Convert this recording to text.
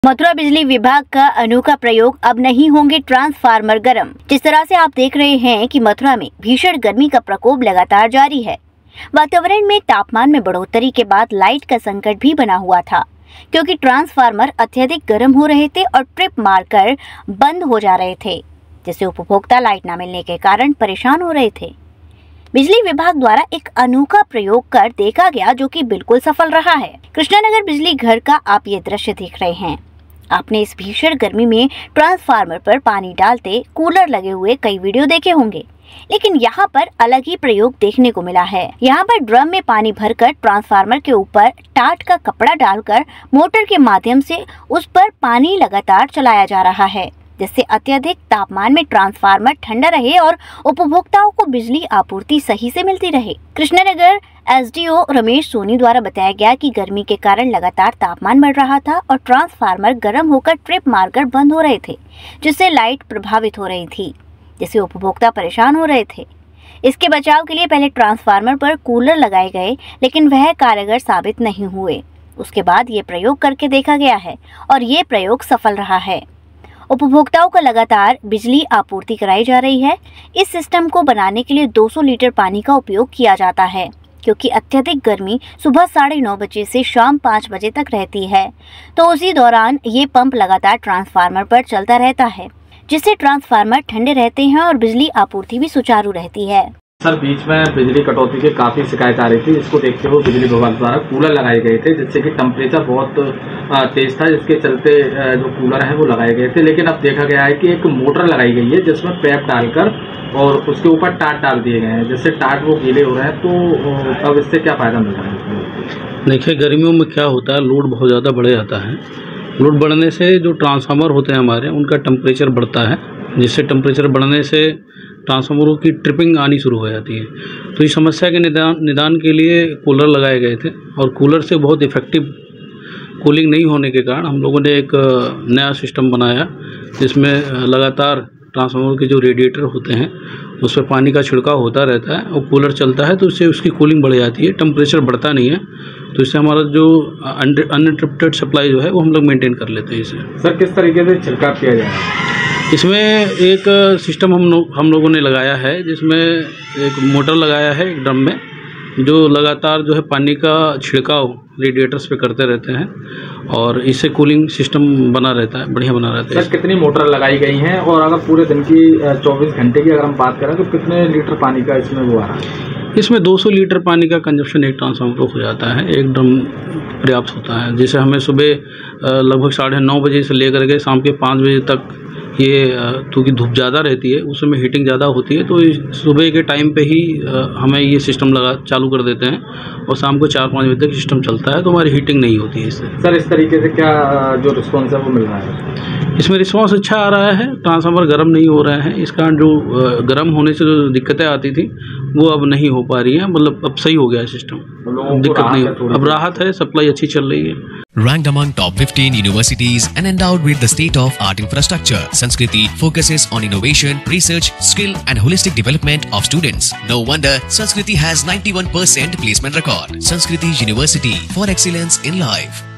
मथुरा बिजली विभाग का अनोखा प्रयोग, अब नहीं होंगे ट्रांसफार्मर गर्म। जिस तरह से आप देख रहे हैं कि मथुरा में भीषण गर्मी का प्रकोप लगातार जारी है। वातावरण में तापमान में बढ़ोतरी के बाद लाइट का संकट भी बना हुआ था, क्योंकि ट्रांसफार्मर अत्यधिक गर्म हो रहे थे और ट्रिप मारकर बंद हो जा रहे थे, जिससे उपभोक्ता लाइट न मिलने के कारण परेशान हो रहे थे। बिजली विभाग द्वारा एक अनोखा प्रयोग कर देखा गया, जो कि बिल्कुल सफल रहा है। कृष्णानगर बिजली घर का आप ये दृश्य देख रहे हैं। आपने इस भीषण गर्मी में ट्रांसफार्मर पर पानी डालते कूलर लगे हुए कई वीडियो देखे होंगे, लेकिन यहाँ पर अलग ही प्रयोग देखने को मिला है। यहाँ पर ड्रम में पानी भरकर ट्रांसफार्मर के ऊपर टाट का कपड़ा डालकर मोटर के माध्यम से उस पर पानी लगातार चलाया जा रहा है, जिससे अत्यधिक तापमान में ट्रांसफार्मर ठंडा रहे और उपभोक्ताओं को बिजली आपूर्ति सही से मिलती रहे। कृष्णनगर एसडीओ रमेश सोनी द्वारा बताया गया कि गर्मी के कारण लगातार तापमान बढ़ रहा था और ट्रांसफार्मर गर्म होकर ट्रिप मारकर बंद हो रहे थे, जिससे लाइट प्रभावित हो रही थी, जिससे उपभोक्ता परेशान हो रहे थे। इसके बचाव के लिए पहले ट्रांसफार्मर पर कूलर लगाए गए, लेकिन वह कारगर साबित नहीं हुए। उसके बाद ये प्रयोग करके देखा गया है और ये प्रयोग सफल रहा है। उपभोक्ताओं को लगातार बिजली आपूर्ति कराई जा रही है। इस सिस्टम को बनाने के लिए 200 लीटर पानी का उपयोग किया जाता है, क्योंकि अत्यधिक गर्मी सुबह 9:30 बजे से शाम 5 बजे तक रहती है। तो उसी दौरान ये पंप लगातार ट्रांसफार्मर पर चलता रहता है, जिससे ट्रांसफार्मर ठंडे रहते हैं और बिजली आपूर्ति भी सुचारू रहती है। सर, बीच में बिजली कटौती की काफ़ी शिकायत आ रही थी। इसको देखते हुए बिजली विभाग द्वारा कूलर लगाए गए थे, जिससे कि टेम्परेचर बहुत तेज था, जिसके चलते जो कूलर है वो लगाए गए थे। लेकिन अब देखा गया है कि एक मोटर लगाई गई है, जिसमें पैप डालकर और उसके ऊपर टाट डाल दिए गए हैं, जिससे टाट वो गीले हो रहे हैं। तो अब इससे क्या फ़ायदा मिल रहा है? देखिए, गर्मियों में क्या होता है, लोड बहुत ज़्यादा बढ़ जाता है। लोड बढ़ने से जो ट्रांसफार्मर होते हैं हमारे, उनका टेम्परेचर बढ़ता है, जिससे टेम्परेचर बढ़ने से ट्रांसफार्मरों की ट्रिपिंग आनी शुरू हो जाती है। तो इस समस्या के निदान के लिए कूलर लगाए गए थे, और कूलर से बहुत इफ़ेक्टिव कूलिंग नहीं होने के कारण हम लोगों ने एक नया सिस्टम बनाया, जिसमें लगातार ट्रांसफार्मर के जो रेडिएटर होते हैं उस पर पानी का छिड़काव होता रहता है और कूलर चलता है, तो इससे उसकी कूलिंग बढ़ जाती है, टेम्परेचर बढ़ता नहीं है। तो इससे हमारा जो अनइंटरप्टेड सप्लाई जो है वो हम लोग मेंटेन कर लेते हैं इसे। सर, किस तरीके से छिड़काव किया जाए? इसमें एक सिस्टम हम लोगों ने लगाया है, जिसमें एक मोटर लगाया है एक ड्रम में, जो लगातार जो है पानी का छिड़काव रेडिएटर्स पे करते रहते हैं, और इससे कूलिंग सिस्टम बना रहता है, बढ़िया बना रहता है। सर, कितनी मोटर लगाई गई हैं, और अगर पूरे दिन की 24 घंटे की अगर हम बात करें तो कितने लीटर पानी का इसमें वो आ रहा है? इसमें 200 लीटर पानी का कंजप्शन एक ट्रांसफार्मर को हो जाता है। एक ड्रम पर्याप्त होता है, जिसे हमें सुबह लगभग 9:30 बजे से लेकर के शाम के 5 बजे तक, ये क्योंकि धूप ज़्यादा रहती है, उस समय हीटिंग ज़्यादा होती है, तो सुबह के टाइम पे ही हमें ये सिस्टम चालू कर देते हैं, और शाम को 4-5 बजे तक सिस्टम चलता है, तो हमारी हीटिंग नहीं होती है इससे। सर, इस तरीके से क्या जो रिस्पॉन्स है वो मिल रहा है? इसमें रिस्पॉन्स अच्छा आ रहा है, ट्रांसफार्मर गर्म नहीं हो रहा है। इसका जो गर्म होने से जो दिक्कतें आती थी वो अब नहीं हो पा रही है, मतलब अब सही हो गया है सिस्टम, दिक्कत नहीं, अब राहत है, सप्लाई अच्छी चल रही है। Ranked among top 15 universities and endowed with the state-of-art infrastructure, Sanskriti focuses on innovation, research, skill and holistic development of students. No wonder Sanskriti has 91% placement record. Sanskriti University for excellence in life.